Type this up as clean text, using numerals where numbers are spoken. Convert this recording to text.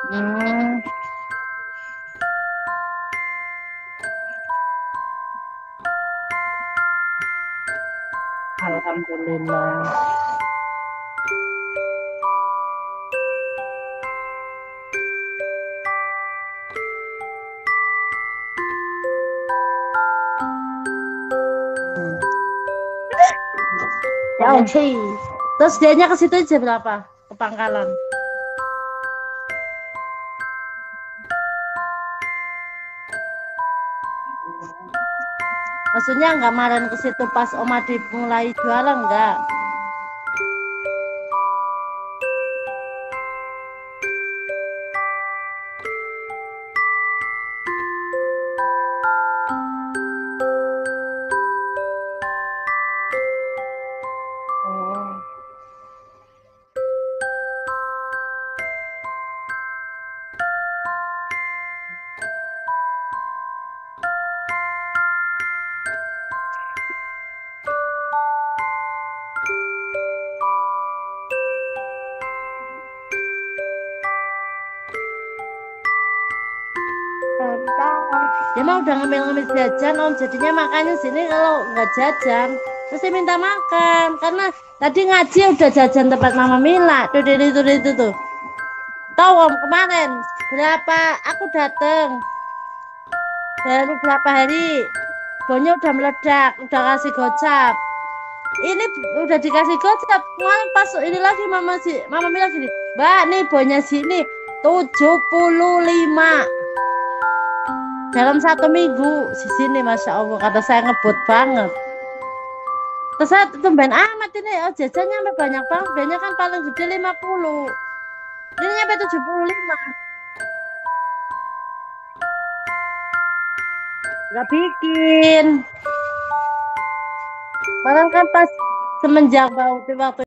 Hmm, alhamdulillah. Hmm. Ya oke. Terus dianya ke situ jam berapa? Ke Pangkalan. Maksudnya nggak kemarin ke situ pas Om Adi mulai jualan nggak? Oh. Dia mah udah ngemil-ngemil jajan Om, jadinya makanya sini kalau nggak jajan mesti minta makan karena tadi ngaji udah jajan tempat Mama Mila tuh itu tuh. Tahu Om kemarin berapa aku dateng baru berapa hari bonnya udah meledak, udah kasih gocap. Ini udah dikasih gocap kemarin pas ini lagi Mama Mila gini, Mbak nih bonnya sini 75 dalam 1 minggu di sini, Masya Allah, kata saya ngebut banget. Terus saya tumben amat ini, oh jajannya sampai banyak banget, biasanya kan paling gede 50, ini nyampe 75. Gak bikin. Padahal kan pas semenjak waktu